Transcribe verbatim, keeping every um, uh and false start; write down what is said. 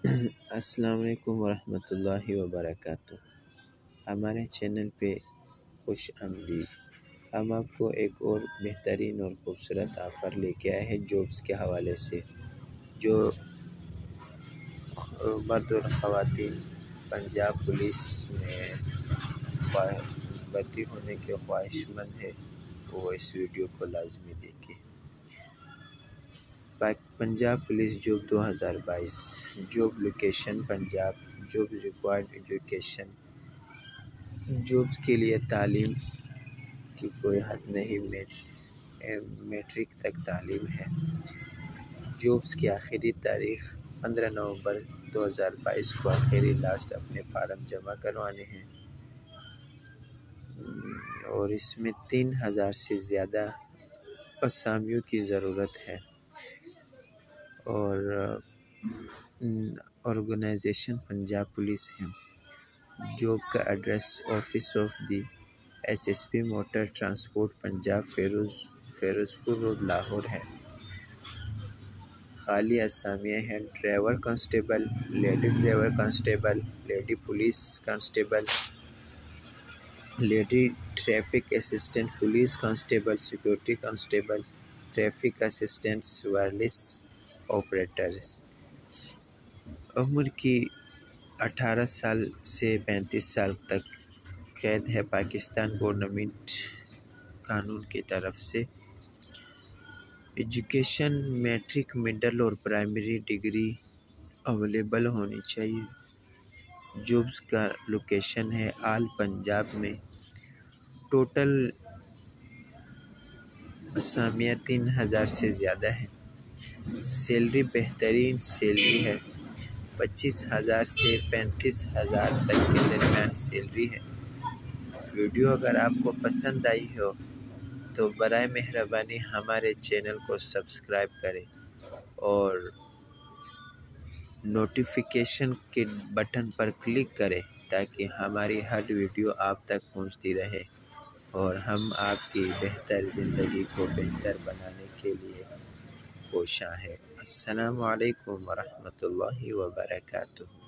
السلام علیکم ورحمۃ اللہ وبرکاتہ۔ ہمارے چینل پہ خوش آمدید۔ ہم آپ کو ایک اور بہترین اور خوبصورت آفر لے کے آئے ہیں جابس کے حوالے سے، جو مرد اور خواتین پنجاب پولیس میں بھرتی ہونے کے خواہش مند ہے وہ اس ویڈیو کو لازمی دیکھیں۔ پنجاب پولیس جاب دو ہزار بائیس، job location Punjab, job required education, jobs کے لیے تعلیم کی کوئی حد نہیں، میٹرک تک تعلیم ہے۔ جابس کی آخری تاریخ پندرہ نومبر دو ہزار بائیس کو آخری لاسٹ اپنے فارم جمع کروانے ہیں، اور اس میں تین ہزار سے زیادہ اسامیوں کی ضرورت ہے، اور آرگنائزیشن پنجاب پولیس ہے۔ جاب کا address office of the S S P motor transport Punjab, Feroz Ferozepur road, Lahore ہے۔ خالی اسامیاں ہیں: driver constable, lady driver constable, lady police constable, lady traffic assistant, police constable, security constable, traffic assistants, wireless operators. عمر کی اٹھارہ سال سے پینتیس سال تک قید ہے پاکستان گورنمنٹ قانون کی طرف سے۔ ایجوکیشن میٹرک، مڈل اور پرائمری ڈگری اویلیبل ہونی چاہیے۔ جابس کا لوکیشن ہے آل پنجاب میں۔ ٹوٹل اسامیاں تین ہزار سے زیادہ ہیں۔ سیلری بہترین سیلری ہے، پچیس ہزار سے پینتیس ہزار تک کے درمیان سیلری ہے۔ ویڈیو اگر آپ کو پسند آئی ہو تو برائے مہربانی ہمارے چینل کو سبسکرائب کریں اور نوٹیفیکیشن کے بٹن پر کلک کریں تاکہ ہماری ہر ویڈیو آپ تک پہنچتی رہے، اور ہم آپ کی بہتر زندگی کو بہتر بنانے کے لیے کوشاں ہیں۔ السلام علیکم ورحمۃ اللہ وبرکاتہ۔